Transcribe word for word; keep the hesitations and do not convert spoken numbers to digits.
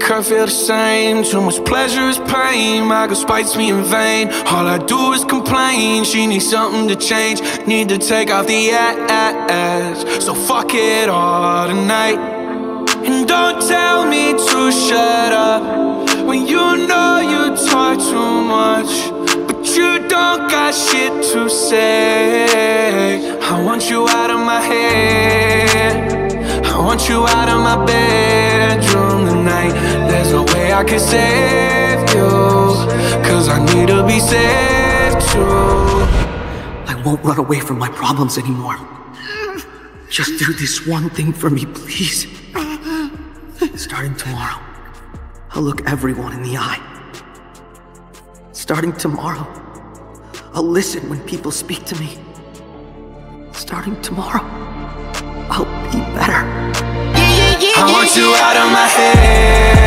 her feel the same. Too much pleasure is pain. My girl spites me in vain. All I do is complain. She needs something to change. Need to take off the ass. So fuck it all tonight. And don't tell me to shut up when you know you talk too much, but you don't got shit to say. I want you out of my head. I want you out of my bedroom tonight. There's no way I can save you, cause I need to be saved too. I won't run away from my problems anymore. Just do this one thing for me, please. Starting tomorrow, I'll look everyone in the eye. Starting tomorrow, I'll listen when people speak to me. Starting tomorrow, I'll be better. I want you out of my head.